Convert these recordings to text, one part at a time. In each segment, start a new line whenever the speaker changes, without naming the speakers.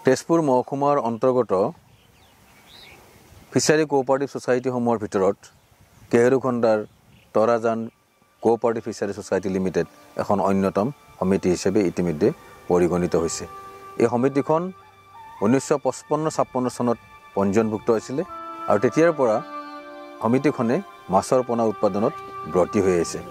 তেজপুৰ মহকুমাৰ অন্তৰ্গত fishery cooperative ছ'চাইটিসমূহৰ ভিতৰত কেহেৰুখণ্ডাৰ Tarajan cooperative fishery society limited এখন অন্যতম সমিতি হিচাপে ইতিমধ্যে পৰিগণিত হৈছে। এই সমিতিখন 1955-56 চনত পঞ্জীয়নভুক্ত হৈছিলে আৰু তেতিয়াৰ পৰা সমিতিখনে মাছৰ পোনা উৎপাদনত ব্ৰতী হৈ আছে।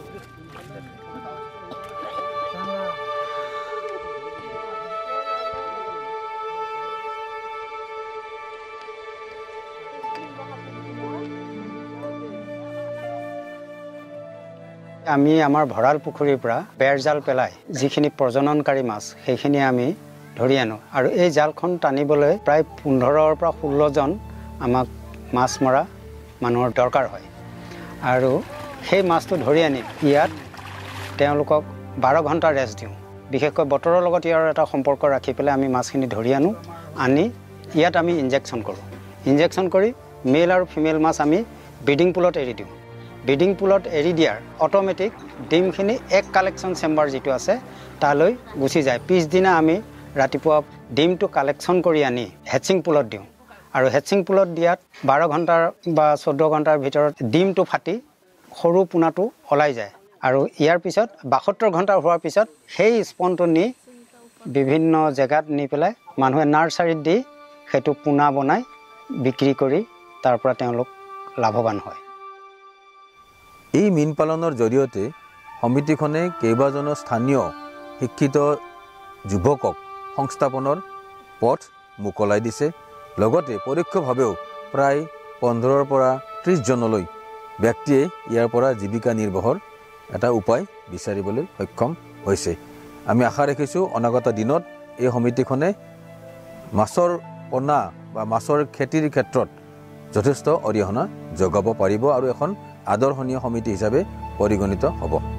আমি আমাৰ ভঁৰাল পুখুৰীৰ পৰা বেৰ জাল পেলাই যিখিনি প্ৰজননকাৰী মাছ সেইখিনি আমি ধৰি আনো আৰু এই জালখন টানিবলৈ প্ৰায় 15ৰ পৰা 16 জন আমাক মাছ মৰা মানুহৰ দৰকাৰ হয় আৰু সেই মাছটো ধৰি আনি ইয়াত তেওঁলোকক 12 ঘণ্টা ৰেষ্ট দিওঁ। বিশেষকৈ বতৰৰ লগত ইয়াৰ এটা সম্পৰ্ক ৰাখি পেলাই আমি মাছখিনি ধৰি আনি ইয়াত আমি ইনজেকশ্যন কৰোঁ। ইনজেকশ্যন কৰি মেল আৰু ফিমেল মাছ আমি ব্ৰিডিং পুলত এৰি দিওঁ। ব্ৰিডিং পুলত এৰি দিয়াৰ অট'মেটিক ডিমখিনি এক কালেকশ্যন চেম্বাৰ যিটো আছে তালৈ গুচি যায়। পিছদিনা আমি ৰাতিপুৱা ডিমটো কালেকশ্যন কৰি আনি হেচিং পুলত দিওঁ আৰু হেচিং পুলত দিয়াত 12 ঘণ্টাৰ বা 14 ঘণ্টাৰ ভিতৰত ডিমটো ফাটি সৰু পোনাটো ওলাই যায় আৰু ইয়াৰ পিছত 72 ঘণ্টা হোৱাৰ পিছত সেই স্পনটো নি বিভিন্ন জেগাত নি পেলাই মানুহে নাৰ্চাৰীত দি সেইটো পোনা বনাই বিক্ৰী কৰি তাৰ পৰা তেওঁলোক লাভৱান হয়।
এই মীন পালনৰ জৰিয়তে সমিতিখনে কেইবাজনো স্থানীয় শিক্ষিত যুৱকক সংস্থাপনৰ পথ মুকলাই দিছে। লগতে পৰোক্ষভাৱেও প্ৰায় 15ৰ পৰা 30 জনলৈ ব্যক্তিয়ে ইয়াৰ পৰা জীৱিকা নিৰ্বাহৰ এটা উপায় বিচাৰিবলৈ সক্ষম হৈছে। আমি আশা ৰাখিছোঁ অনাগত দিনত এই সমিতিখনে মাছৰ পোনা বা মাছৰ খেতিৰ ক্ষেত্ৰত যথেষ্ট অৰিহণা যোগাব পাৰিব আৰু এখন আদৰ্শনীয় সমিতি হিচাপে পৰিগণিত হ'ব।